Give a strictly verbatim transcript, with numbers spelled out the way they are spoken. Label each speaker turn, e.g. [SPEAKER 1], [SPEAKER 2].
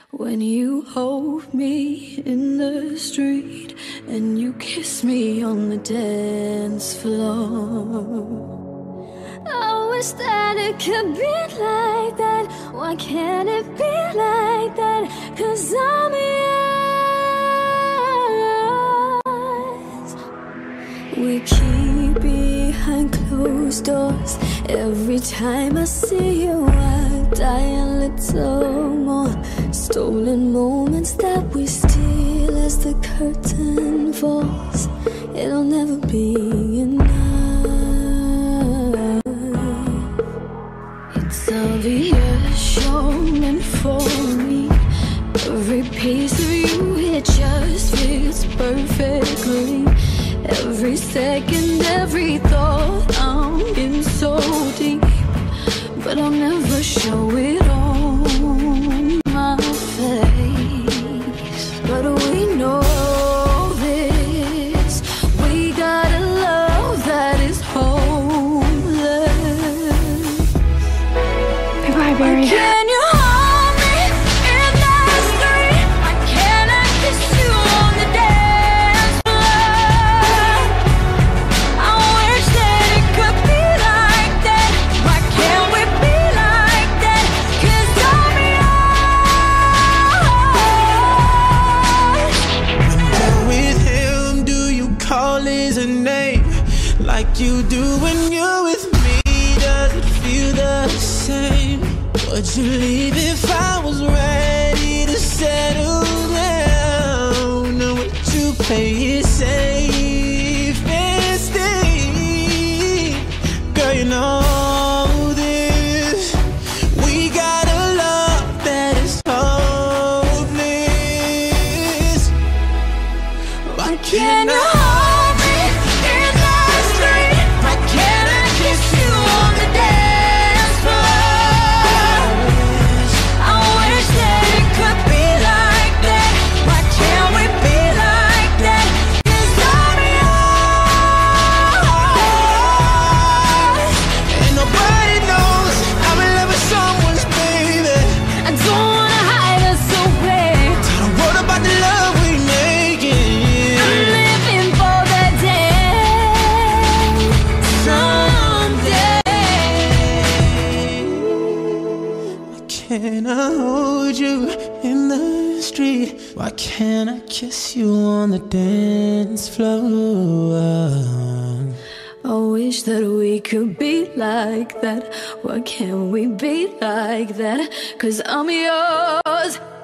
[SPEAKER 1] When you hold me in the street and you kiss me on the dance floor. I wish that it could be like that. Why can't it be like that? 'Cause I'm yours. We keep behind closed doors. Every time I see you I die a little more. Stolen moments that we steal as the curtain falls. It'll never be enough. It's obvious you're meant for me. Every piece of you, it just fits perfectly. Every second, every thought, I'm in so deep. But I'll never show it on my face. But we know this, we got a love that is hopeless.
[SPEAKER 2] Goodbye, Barry.
[SPEAKER 1] Can you hold me in the street? Why can't I kiss you on the dance floor? I wish that it could be like that. Why can't we be like that? 'Cause I'm yours.
[SPEAKER 3] When you're with him, do you call his name like you do when you're with me? Does it feel the same? Would you leave if I was ready to settle down? Or would you play it safe and stay? Girl, you know this, we got a love that is hopeless. Why can't I hold me in the street? Why can't I kiss you on the dance floor? I wish that it could be like that. Why can't we be like that? 'Cause I'm yours. And nobody knows I'm in love with someone's baby.
[SPEAKER 1] I don't wanna hide us away.
[SPEAKER 3] Don't worry about the love we making.
[SPEAKER 1] I'm living for that day someday.
[SPEAKER 3] Why can't I hold you in the street? Why can't I kiss you on the dance floor?
[SPEAKER 1] I wish that we could be like that. Why can't we be like that? 'Cause I'm yours.